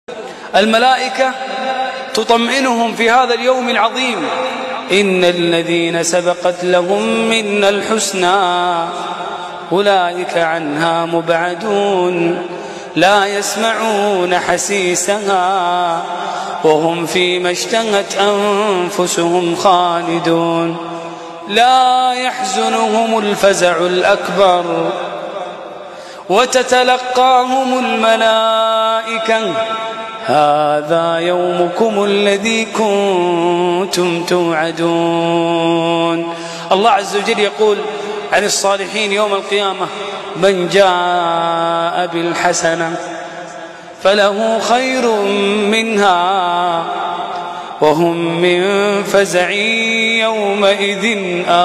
الملائكة تطمئنهم في هذا اليوم العظيم: إن الذين سبقت لهم منا الحسنى أولئك عنها مبعدون لا يسمعون حسيسها وهم فيما اشتهت أنفسهم خالدون لا يحزنهم الفزع الأكبر وتتلقاهم الملائكة هذا يومكم الذي كنتم توعدون. الله عز وجل يقول عن الصالحين يوم القيامة: من جاء بالحسنة فله خير منها وهم من فزع يومئذ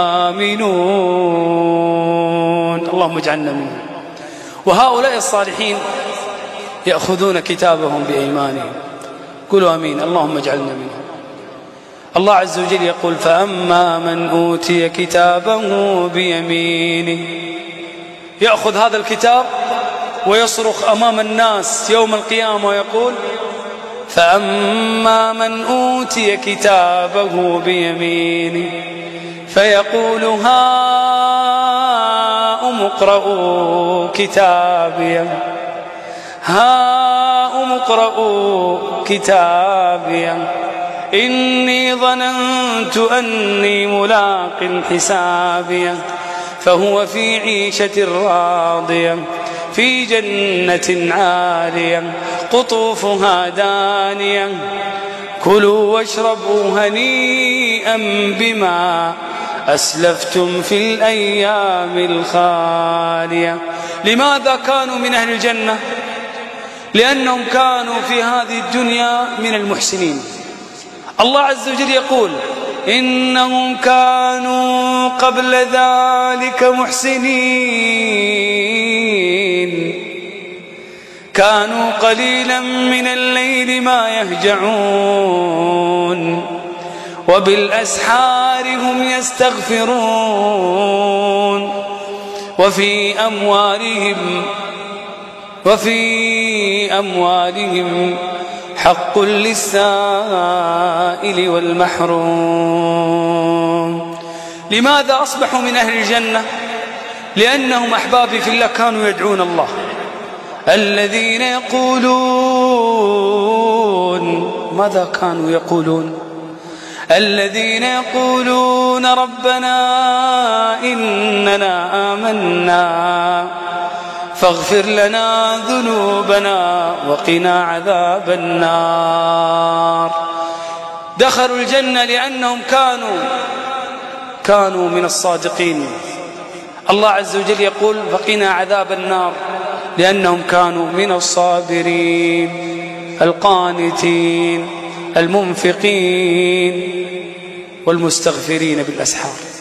آمنون. اللهم اجعلنا منهم. وهؤلاء الصالحين يأخذون كتابهم بأيمانهم. قولوا آمين. اللهم اجعلنا منهم. الله عز وجل يقول: فأما من أوتي كتابه بيمينه، يأخذ هذا الكتاب ويصرخ أمام الناس يوم القيامة ويقول: فأما من أوتي كتابه بيمينه فيقول: هاؤم اقرءوا كتابي هاؤم اقرءوا كتابي إني ظننت أني ملاق حسابي فهو في عيشة راضية في جنة عالية قطوفها دانية كلوا واشربوا هنيئا بما أسلفتم في الأيام الخالية. لماذا كانوا من أهل الجنة؟ لأنهم كانوا في هذه الدنيا من المحسنين. الله عز وجل يقول: إنهم كانوا قبل ذلك محسنين كانوا قليلا من الليل ما يهجعون وبالأسحار هم يستغفرون وفي أموالهم حق للسائل والمحروم. لماذا أصبحوا من أهل الجنة؟ لأنهم أحبابي في الله كانوا يدعون الله. الذين يقولون، ماذا كانوا يقولون؟ الذين يقولون: ربنا إننا آمنا فاغفر لنا ذنوبنا وقنا عذاب النار. دخلوا الجنة لأنهم كانوا من الصادقين. الله عز وجل يقول: فقنا عذاب النار، لأنهم كانوا من الصابرين القانتين المنفقين والمستغفرين بالأسحار.